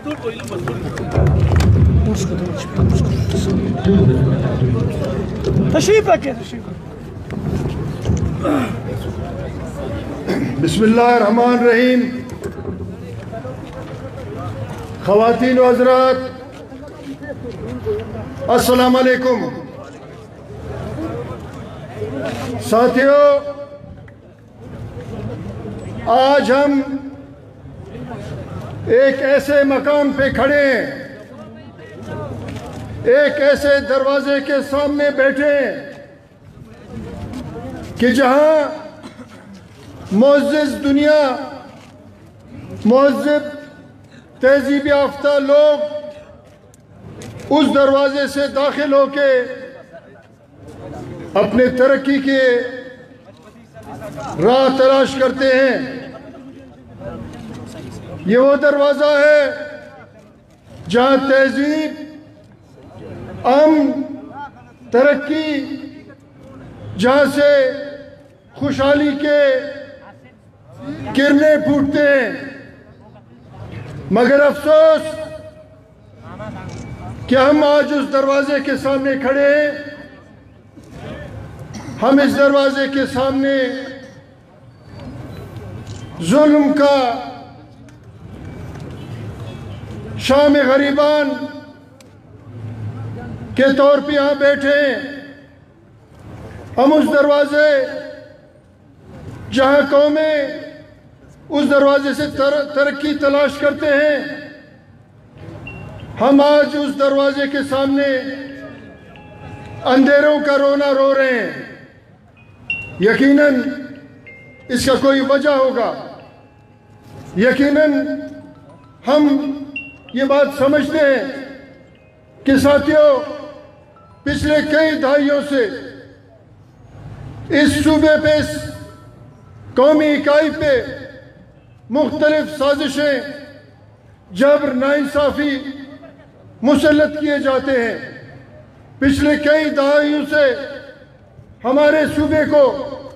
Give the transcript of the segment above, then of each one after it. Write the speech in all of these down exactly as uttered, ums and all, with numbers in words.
تشریف رکھیں تشریف بسم اللہ الرحمن الرحیم. خواتین و حضرات السلام علیکم. ساتھیوں، آج ہم ایک ایسے مقام پہ کھڑے ہیں، ایک ایسے دروازے کے سامنے بیٹھے ہیں کہ جہاں معزز دنیا، مہذب تہذیب یافتہ لوگ اس دروازے سے داخل ہو کے اپنے ترقی کے راہ تلاش کرتے ہیں. یہ وہ دروازہ ہے جہاں تہذیب، امن، ترقی، جہاں سے خوشحالی کے کرنیں پھوٹتے ہیں. مگر افسوس کہ ہم آج اس دروازے کے سامنے کھڑے ہیں. ہم اس دروازے کے سامنے ظلم کا شام غریبان کے طور پہ یہاں بیٹھے ہیں. ہم اس دروازے جہاں قومیں اس دروازے سے ترقی تلاش کرتے ہیں، ہم آج اس دروازے کے سامنے اندھیروں کا رونا رو رہے ہیں. یقیناً اس کا کوئی وجہ ہوگا. یقیناً ہم یہ بات سمجھتے ہیں کہ ساتھیوں، پچھلے کئی دہائیوں سے اس صوبے پہ، اس قومی اکائی پہ مختلف سازشیں، جبر، ناانصافی مسلط کیے جاتے ہیں. پچھلے کئی دہائیوں سے ہمارے صوبے کو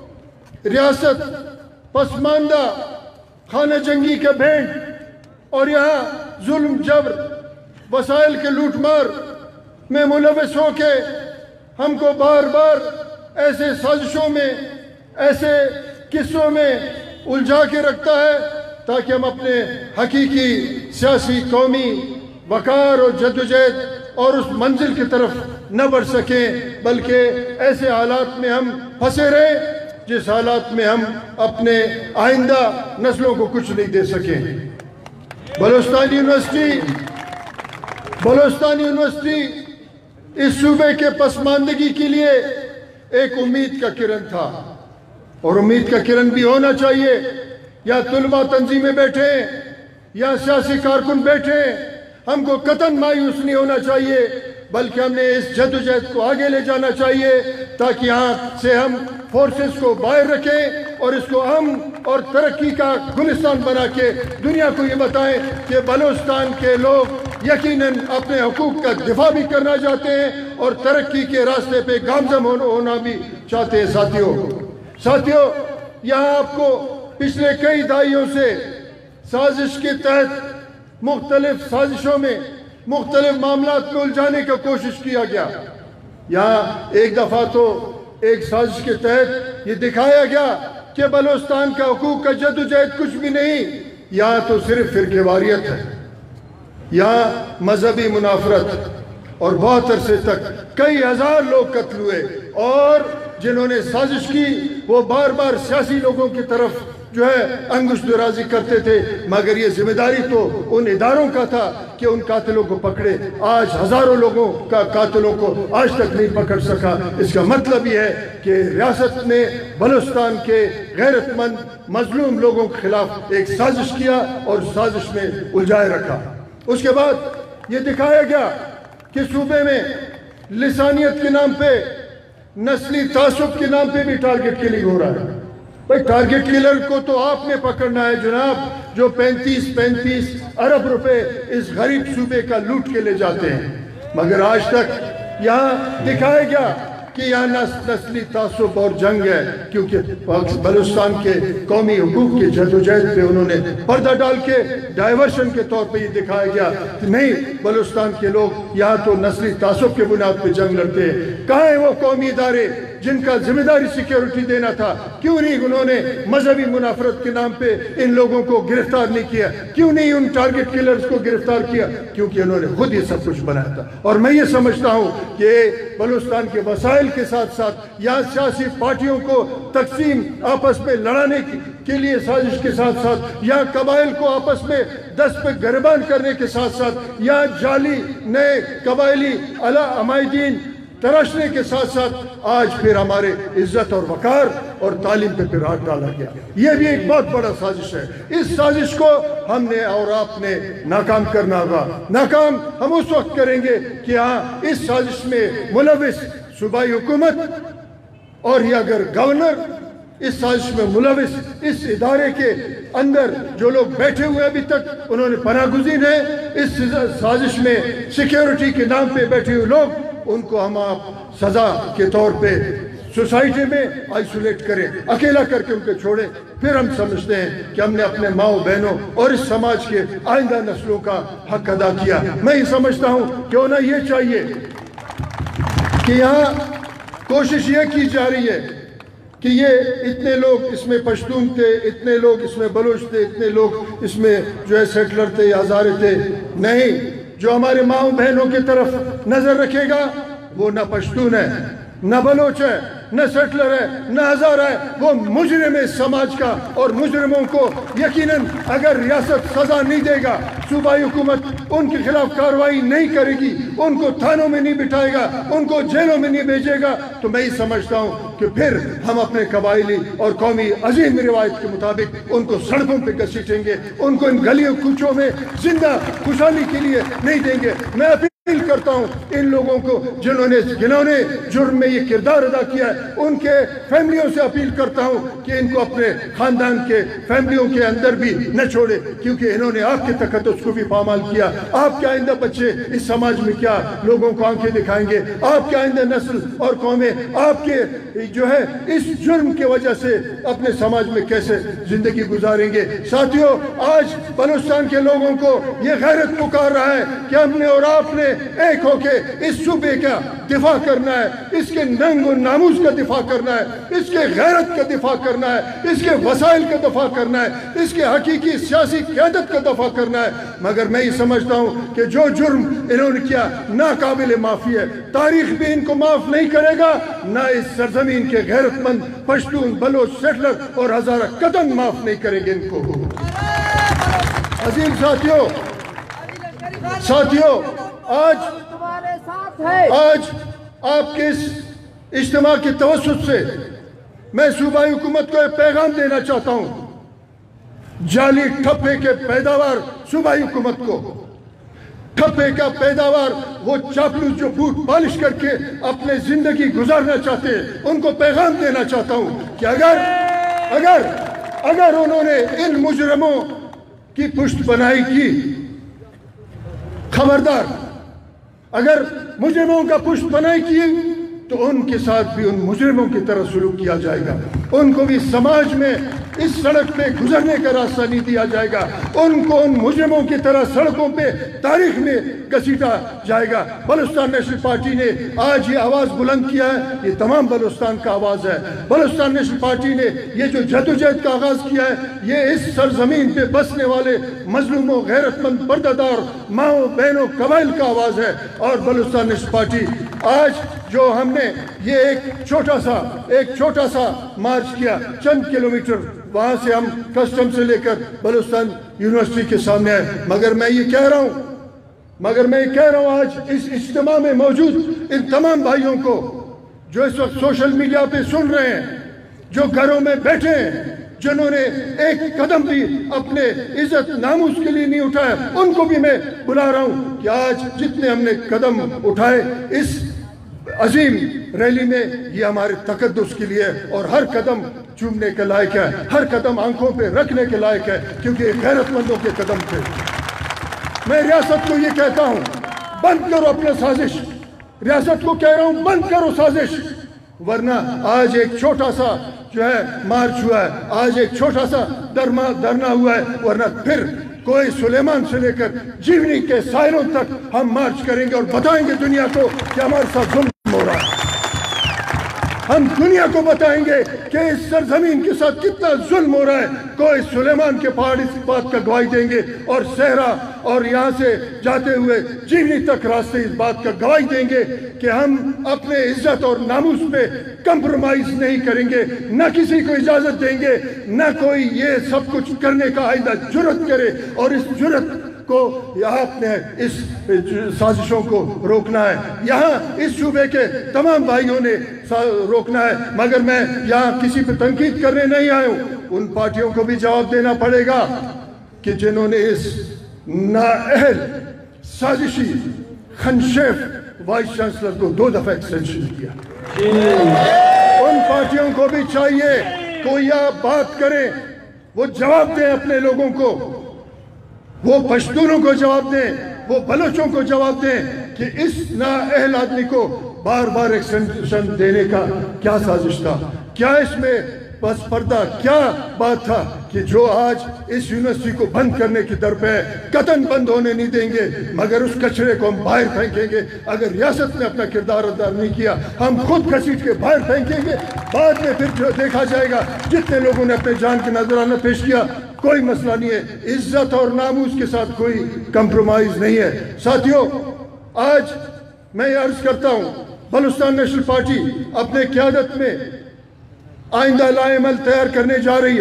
ریاست پسماندہ، خانہ جنگی کا بھینٹ اور یہاں ظلم، جبر، وسائل کے لوٹ مار میں ملوث ہو کے ہم کو بار بار ایسے سازشوں میں، ایسے قصوں میں الجھا کے رکھتا ہے تاکہ ہم اپنے حقیقی سیاسی، قومی وقار اور جدوجہد اور اس منزل کی طرف نہ بڑھ سکیں، بلکہ ایسے حالات میں ہم پھنسے رہیں جس حالات میں ہم اپنے آئندہ نسلوں کو کچھ نہیں دے سکیں. بلوچستان یونیورسٹی بلوچستان یونیورسٹی اس صوبے کے پسماندگی کے لیے ایک امید کا کرن تھا، اور امید کا کرن بھی ہونا چاہیے. یا طلباء تنظیمیں بیٹھے، یا سیاسی کارکن بیٹھے، ہم کو قطعاً مایوس نہیں ہونا چاہیے، بلکہ ہم نے اس جدوجہد کو آگے لے جانا چاہیے تاکہ یہاں سے ہم فورسز کو باہر رکھیں اور اس کو امن اور ترقی کا گلستان بنا کے دنیا کو یہ بتائیں کہ بلوچستان کے لوگ یقیناً اپنے حقوق کا دفاع بھی کرنا چاہتے ہیں اور ترقی کے راستے پہ گامزن ہونا بھی چاہتے ہیں. ساتھیوں ساتھیوں یہاں آپ کو پچھلے کئی دہائیوں سے سازش کے تحت مختلف سازشوں میں، مختلف معاملات میں الجھانے کا کوشش کیا گیا. یہاں ایک دفعہ تو ایک سازش کے تحت یہ دکھایا گیا کہ بلوچستان کا حقوق کا جدوجہد کچھ بھی نہیں، یہاں تو صرف فرقے واریت ہے. یہاں مذہبی منافرت، اور بہت عرصے تک کئی ہزار لوگ قتل ہوئے، اور جنہوں نے سازش کی وہ بار بار سیاسی لوگوں کی طرف جو ہے انگشت درازی کرتے تھے، مگر یہ ذمہ داری تو ان اداروں کا تھا کہ ان قاتلوں کو پکڑے. آج ہزاروں لوگوں کا قاتلوں کو آج تک نہیں پکڑ سکا. اس کا مطلب یہ ہے کہ ریاست نے بلوچستان کے غیرت مند مظلوم لوگوں کے خلاف ایک سازش کیا اور سازش میں الجھائے رکھا. اس کے بعد یہ دکھایا گیا کہ صوبے میں لسانیت کے نام پہ، نسلی تعصب کے نام پہ بھی ٹارگٹ کلنگ ہو رہا ہے. بھائی ٹارگٹ کلر کو تو آپ نے پکڑنا ہے جناب، جو پینتیس پینتیس ارب روپے اس غریب صوبے کا لوٹ کے لے جاتے ہیں. مگر آج تک یہاں دکھایا گیا کہ یہاں نسلی تعصب اور جنگ ہے، کیونکہ بلوچستان کے قومی حقوق کی جدوجہد پہ انہوں نے پردہ ڈال کے ڈائیورشن کے طور پہ یہ دکھایا گیا کہ نہیں، بلوچستان کے لوگ یہاں تو نسلی تعصب کے بنیاد پہ جنگ لڑتے ہیں۔ کہاں ہیں وہ قومی ادارے جن کا ذمہ داری سیکیورٹی دینا تھا؟ کیوں نہیں انہوں نے مذہبی منافرت کے نام پہ ان لوگوں کو گرفتار نہیں کیا؟ کیوں نہیں ان ٹارگٹ کلرز کو گرفتار کیا؟ کیونکہ انہوں نے خود یہ سب کچھ بنایا تھا۔ اور میں یہ سمجھتا ہوں کہ بلوچستان کے وسائل کے ساتھ ساتھ یا سیاسی پارٹیوں کو تقسیم آپس میں لڑانے کے لیے سازش کے ساتھ ساتھ، یا قبائل کو آپس میں دست پہ گریبان کرنے کے ساتھ ساتھ، یا جعلی نئے قبائلی عمائدین تراشنے کے ساتھ ساتھ آج پھر ہمارے عزت اور وقار اور تعلیم پہ پھر ہاتھ ڈالا گیا۔ یہ بھی ایک بہت بڑا سازش ہے۔ اس سازش کو ہم نے اور آپ نے ناکام کرنا ہوگا۔ ناکام ہم اس وقت کریں گے کہ ہاں اس سازش میں ملوث صوبائی حکومت اور یہ اگر گورنر اس سازش میں ملوث اس ادارے کے اندر جو لوگ بیٹھے ہوئے ابھی تک انہوں نے پناہ گزین ہیں، اس سازش میں سیکیورٹی کے نام پہ بیٹھے ہوئے لوگ، ان کو ہم آپ سزا کے طور پہ سوسائٹی میں آئسولیٹ کریں، اکیلا کر کے ان کو چھوڑیں۔ پھر ہم سمجھتے ہیں کہ ہم نے اپنے ماؤں بہنوں اور اس سماج کے آئندہ نسلوں کا حق ادا کیا۔ میں یہ سمجھتا ہوں کہ ہونا یہ چاہیے کہ یہاں کوشش یہ کی جا رہی ہے کہ یہ اتنے لوگ اس میں پشتون تھے، اتنے لوگ اس میں بلوچ تھے، اتنے لوگ اس میں جو ہے سیٹلر تھے یا ہزارے تھے۔ نہیں، جو ہمارے ماؤں بہنوں کی طرف نظر رکھے گا وہ نہ پشتون ہے، نہ بلوچ ہے، نہ سیٹلر ہے، نہ ہزارہ ہے، وہ مجرم ہے سماج کا۔ اور مجرموں کو یقیناً اگر ریاست سزا نہیں دے گا، صوبائی حکومت ان کے خلاف کارروائی نہیں کرے گی، ان کو تھانوں میں نہیں بٹھائے گا، ان کو جیلوں میں نہیں بھیجے گا، تو میں یہ سمجھتا ہوں کہ پھر ہم اپنے قبائلی اور قومی عظیم روایت کے مطابق ان کو سڑکوں پہ گھسیٹیں گے، ان کو ان گلیوں کوچوں میں زندہ خوشحالی کے لیے نہیں دیں گے۔ میں اپیل کرتا ہوں ان لوگوں کو جنہوں نے جنہوں نے جرم میں یہ کردار ادا کیا ہے، ان کے فیملیوں سے اپیل کرتا ہوں کہ ان کو اپنے خاندان کے فیملیوں کے اندر بھی نہ چھوڑے، کیونکہ انہوں نے آپ کے تقدس کو بھی پامال کیا۔ آپ کے آئندہ بچے اس سماج میں کیا لوگوں کو آنکھیں دکھائیں گے؟ آپ کے آئندہ نسل اور قومیں آپ کے جو ہے اس جرم کی وجہ سے اپنے سماج میں کیسے زندگی گزاریں گے؟ ساتھیوں، آج بلوچستان کے لوگوں کو یہ غیرت پکار رہا ہے کہ ہم نے اور آپ نے ایک ہو کے اس صوبے کا دفاع کرنا ہے، اس کے ننگ و ناموس کا دفاع کرنا ہے، اس کے غیرت کا دفاع کرنا ہے، اس کے وسائل کا دفاع کرنا ہے، اس کے حقیقی سیاسی قیادت کا دفاع کرنا ہے۔ مگر میں یہ سمجھتا ہوں کہ جو جرم انہوں نے کیا ناقابل معافی ہے، تاریخ بھی ان کو معاف نہیں کرے گا، نہ اس سرزمین کے غیرت مند پشتون، بلوچ، سیٹلر اور ہزارہ قدم معاف نہیں کریں گے ان کو۔ عظیم ساتھیوں ساتھیوں آج آج آپ کے اس اجتماع کے توسط سے میں صوبائی حکومت کو ایک پیغام دینا چاہتا ہوں۔ جعلی ٹھپے کے پیداوار صوبائی حکومت کو، ٹھپے کا پیداوار وہ چاپلوس جو بوٹ پالش کر کے اپنے زندگی گزارنا چاہتے ہیں، ان کو پیغام دینا چاہتا ہوں کہ اگر اگر اگر انہوں نے ان مجرموں کی پشت پناہی کی، خبردار، اگر مجرموں کا پشت پناہی کی تو ان کے ساتھ بھی ان مجرموں کی طرح سلوک کیا جائے گا، ان کو بھی سماج میں اس سڑک پہ گزرنے کا راستہ نہیں دیا جائے گا، ان کو ان مجرموں کی طرح سڑکوں پہ تاریخ میں گھسیٹا جائے گا۔ بلوچستان نیشنل پارٹی نے آج یہ آواز بلند کیا ہے، یہ تمام بلوچستان کا آواز ہے۔ بلوچستان نیشنل پارٹی نے یہ جو جدوجہد کا آغاز کیا ہے، یہ اس سرزمین پہ بسنے والے مظلوموں، غیرت مند پردہ ماؤں بہنوں قبائل کا آواز ہے۔ اور بلوچستان نیشنل پارٹی آج جو ہم نے یہ ایک چھوٹا سا ایک چھوٹا سا مارچ کیا، چند کلومیٹر وہاں سے ہم کسٹم سے لے کر بلوچستان یونیورسٹی کے سامنے آئے، مگر میں یہ کہہ رہا ہوں مگر میں یہ کہہ رہا ہوں آج اس اجتماع میں موجود ان تمام بھائیوں کو جو اس وقت سوشل میڈیا پہ سن رہے ہیں، جو گھروں میں بیٹھے ہیں، جنہوں نے ایک قدم بھی اپنے عزت ناموس کے لیے نہیں اٹھایا، ان کو بھی میں بلا رہا ہوں کہ آج جتنے ہم نے قدم اٹھائے اس عظیم ریلی میں، یہ ہمارے تقدس کے لیے اور ہر قدم چومنے کے لائق ہے، ہر قدم آنکھوں پہ رکھنے کے لائق ہے، کیونکہ غیرت مندوں کے قدم تھے۔ میں ریاست کو یہ کہتا ہوں، بند کرو اپنا سازش، ریاست کو کہہ رہا ہوں بند کرو سازش، ورنہ آج ایک چھوٹا سا جو ہے مارچ ہوا ہے، آج ایک چھوٹا سا دھرنا ہوا ہے، ورنہ پھر کوئی سلیمان سے لے کر جیونی کے ساحلوں تک ہم مارچ کریں گے اور بتائیں گے دنیا کو کہ ہمارے ساتھ ظلم ہو رہا ہے۔ ہم دنیا کو بتائیں گے کہ اس سرزمین کے ساتھ کتنا ظلم ہو رہا ہے۔ کوئی سلیمان کے پہاڑ اس بات کا گواہی دیں گے، اور صحرا اور یہاں سے جاتے ہوئے جیونی تک راستے اس بات کا گواہی دیں گے کہ ہم اپنے عزت اور ناموس پہ کمپرومائز نہیں کریں گے، نہ کسی کو اجازت دیں گے، نہ کوئی یہ سب کچھ کرنے کا آئندہ جرت کرے، اور اس جرت کو آپ نے اس سازشوں کو روکنا ہے۔ یہاں اس صوبے کے تمام بھائیوں نے روکنا ہے، مگر میں یہاں کسی پہ تنقید کرنے نہیں آیا ہوں۔ ان پارٹیوں کو بھی جواب دینا پڑے گا کہ جنہوں نے اس نااہل سازشی خنشیف وائس چانسلر کو دو دفعہ ایکسٹینشن کیا، ان پارٹیوں کو بھی چاہیے کوئی یہ بات کرے، وہ جواب دیں اپنے لوگوں کو، وہ پشتونوں کو جواب دیں، وہ بلوچوں کو جواب دیں کہ اس نااہل آدمی کو بار بار ایکسٹینشن دینے کا کیا سازش تھا، کیا اس میں بس پردہ کیا بات تھا کہ جو آج اس یونیورسٹی کو بند کرنے کی در پہ قطعاً بند ہونے نہیں دیں گے، مگر اس کچرے کو ہم باہر پھینکیں گے۔ اگر ریاست نے اپنا کردار ادا نہیں کیا، ہم خود گھسیٹ کے باہر پھینکیں گے، بعد میں پھر جو دیکھا جائے گا۔ جتنے لوگوں نے اپنے جان کے نذرانہ پیش کیا، کوئی مسئلہ نہیں ہے، عزت اور ناموس کے ساتھ کوئی کمپرومائز نہیں ہے۔ ساتھیوں، آج میں یہ عرض کرتا ہوں، بلوچستان نیشنل پارٹی اپنے قیادت میں آئندہ لائحہ عمل تیار کرنے جا رہی ہے۔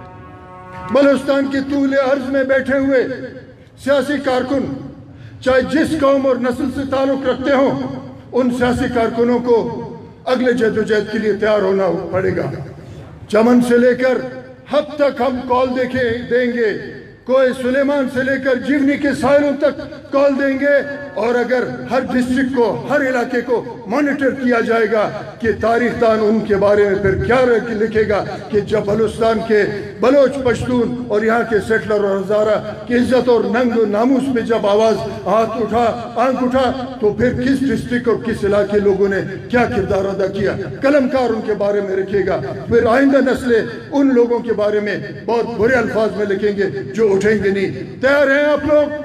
بلوچستان کی طول عرض میں بیٹھے ہوئے سیاسی کارکن چاہے جس قوم اور نسل سے تعلق رکھتے ہوں، ان سیاسی کارکنوں کو اگلے جدوجہد کے لیے تیار ہونا پڑے گا۔ چمن سے لے کر حد تک ہم کال دیں گے، کوئی سلیمان سے لے کر جیونی کے ساحلوں تک کال دیں گے، اور اگر ہر ڈسٹرکٹ کو، ہر علاقے کو مانیٹر کیا جائے گا کہ تاریخ دان ان کے بارے میں پھر کیا لکھے گا کہ جب بلوچستان کے بلوچ پشتون اور یہاں کے سیٹلر اور ہزارہ کی عزت اور ننگ و ناموس پہ جب آواز ہاتھ اٹھا، آنکھ اٹھا، تو پھر کس ڈسٹرکٹ اور کس علاقے لوگوں نے کیا کردار ادا کیا، قلم کار ان کے بارے میں رکھے گا۔ پھر آئندہ نسلیں ان لوگوں کے بارے میں بہت برے الفاظ میں لکھیں گے جو اٹھیں گے نہیں۔ تیار ہیں آپ لوگ؟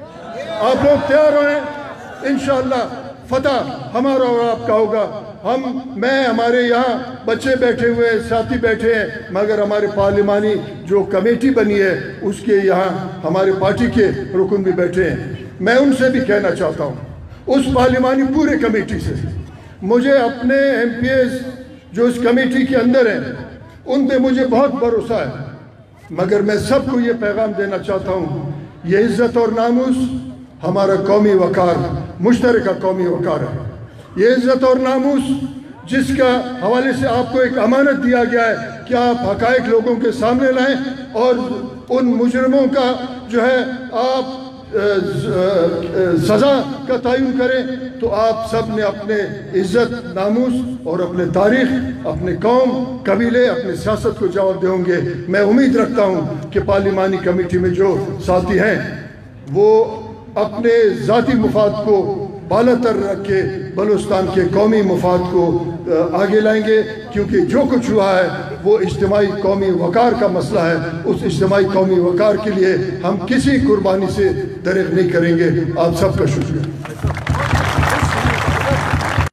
آپ لوگ تیار ہیں؟ انشاءاللہ فتح ہمارا اور آپ کا ہوگا۔ ہم میں ہمارے یہاں بچے بیٹھے ہوئے ہیں، ساتھی بیٹھے ہیں، مگر ہمارے پارلیمانی جو کمیٹی بنی ہے اس کے یہاں ہمارے پارٹی کے رکن بھی بیٹھے ہیں۔ میں ان سے بھی کہنا چاہتا ہوں، اس پارلیمانی پورے کمیٹی سے مجھے اپنے ایم پی ایز جو اس کمیٹی کے اندر ہیں ان پہ مجھے بہت بھروسہ ہے، مگر میں سب کو یہ پیغام دینا چاہتا ہوں، یہ عزت اور ناموس ہمارا قومی وقار، مشترکہ قومی وقار ہے۔ یہ عزت اور ناموس جس کا حوالے سے آپ کو ایک امانت دیا گیا ہے کہ آپ حقائق لوگوں کے سامنے لائیں اور ان مجرموں کا جو ہے آپ سزا کا تعین کریں، تو آپ سب نے اپنے عزت، ناموس اور اپنے تاریخ، اپنے قوم، قبیلے، اپنے سیاست کو جواب دیں گے۔ میں امید رکھتا ہوں کہ پارلیمانی کمیٹی میں جو ساتھی ہیں وہ اپنے ذاتی مفاد کو بالا تر رکھ کے بلوچستان کے قومی مفاد کو آگے لائیں گے، کیونکہ جو کچھ ہوا ہے وہ اجتماعی قومی وقار کا مسئلہ ہے۔ اس اجتماعی قومی وقار کے لیے ہم کسی قربانی سے دریغ نہیں کریں گے۔ آپ سب کا شکریہ۔